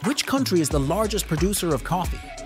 Which country is the largest producer of coffee?